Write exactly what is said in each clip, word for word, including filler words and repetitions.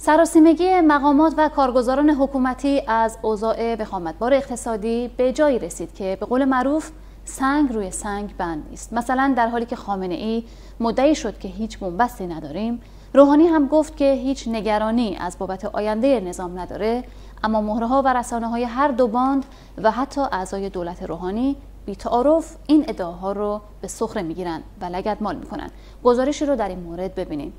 سراسیمگی مقامات و کارگزاران حکومتی از اوضاع وخامتبار اقتصادی به جایی رسید که به قول معروف سنگ روی سنگ بند نیست. مثلا در حالی که خامنه ای مدعی شد که هیچ بنبستی نداریم، روحانی هم گفت که هیچ نگرانی از بابت آینده نظام نداره، اما مهره‌ها و رسانه‌های هر دو باند و حتی اعضای دولت روحانی بی‌تعارف این ادعاها رو به سخره میگیرن و لگدمال میکنن. گزارشی رو در این مورد ببینیم.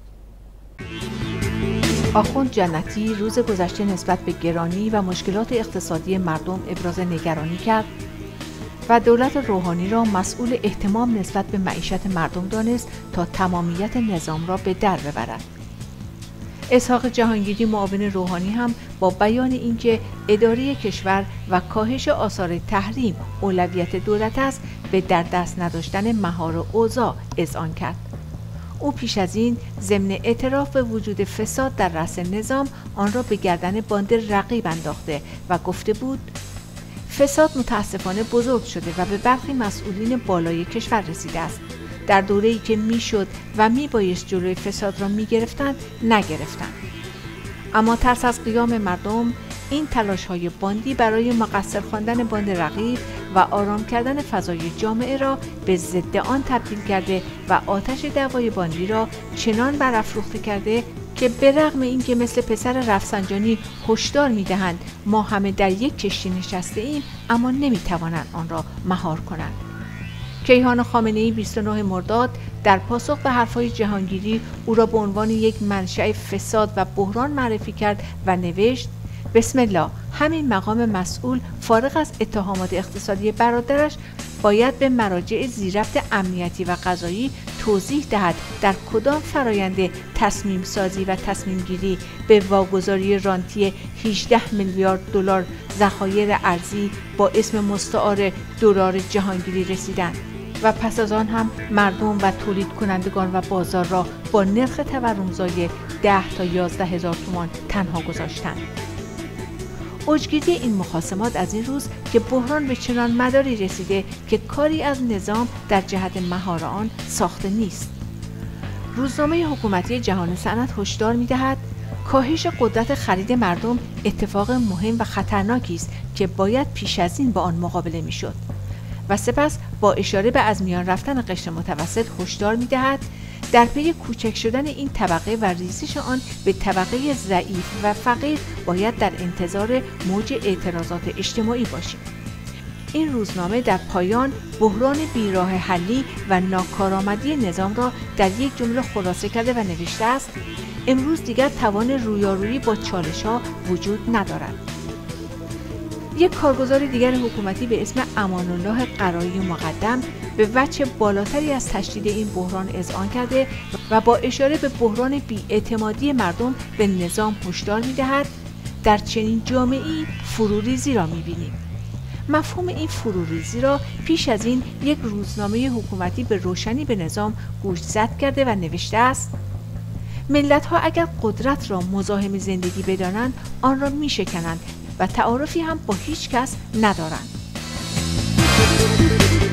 آخوند جنتی روز گذشته نسبت به گرانی و مشکلات اقتصادی مردم ابراز نگرانی کرد و دولت روحانی را مسئول اهتمام نسبت به معیشت مردم دانست تا تمامیت نظام را به در ببرد. اسحاق جهانگیری معاون روحانی هم با بیان اینکه اداره کشور و کاهش آثار تحریم اولویت دولت است، به در دست نداشتن مهار اوضاع اذعان کرد. او پیش از این ضمن اعتراف به وجود فساد در رأس نظام آن را به گردن باند رقیب انداخته و گفته بود فساد متاسفانه بزرگ شده و به برخی مسئولین بالای کشور رسیده است. در دوره‌ای که میشد و میبایست جلوی فساد را میگرفتند نگرفتند. اما ترس از قیام مردم این تلاش‌های باندی برای مقصر خواندن باند رقیب و آرام کردن فضای جامعه را به ضد آن تبدیل کرده و آتش دعوای باندی را چنان برافروخته کرده که به رغم اینکه مثل پسر رفسنجانی هشدار می‌دهند ما همه در یک کشتی نشسته ایم، اما نمی‌توانند آن را مهار کنند. کیهان خامنه‌ای بیست و نه مرداد در پاسخ به حرفهای جهانگیری او را به عنوان یک منشأ فساد و بحران معرفی کرد و نوشت بسم الله، همین مقام مسئول فارغ از اتهامات اقتصادی برادرش باید به مراجع زیرربط امنیتی و قضایی توضیح دهد در کدام فرایند تصمیم سازی و تصمیم گیری به واگذاری رانتی هجده میلیارد دلار ذخایر ارزی با اسم مستعار دلار جهانگیری رسیدند و پس از آن هم مردم و تولید کنندگان و بازار را با نرخ تورمزای ده تا یازده هزار تومان تنها گذاشتند. اوجگیری این مخاصمات از این روز که بحران به چنان مداری رسیده که کاری از نظام در جهت مهار آن ساخته نیست. روزنامه حکومتی جهان صنعت هشدار می‌دهد کاهش قدرت خرید مردم اتفاق مهم و خطرناکی است که باید پیش از این با آن مقابله می‌شد و سپس با اشاره به از میان رفتن قشر متوسط هشدار می‌دهد در پی کوچک شدن این طبقه و ریزش آن به طبقه ضعیف و فقیر باید در انتظار موج اعتراضات اجتماعی باشیم. این روزنامه در پایان بحران بیراه حلی و ناکارآمدی نظام را در یک جمله خلاصه کرده و نوشته است امروز دیگر توان رویارویی با چالش‌ها وجود ندارد. یک کارگزار دیگر حکومتی به اسم امان الله قرایی مقدم به وجه بالاتری از تشدید این بحران اذعان کرده و با اشاره به بحران بی‌اعتمادی مردم به نظام هشدار می‌دهد در چنین جامعه‌ای فروریزی را می‌بینیم. مفهوم این فروریزی را پیش از این یک روزنامه حکومتی به روشنی به نظام گوشزد کرده و نوشته است ملت‌ها اگر قدرت را مزاحم زندگی بدانند آن را می‌شکنند و تعارفی هم با هیچ کس ندارند.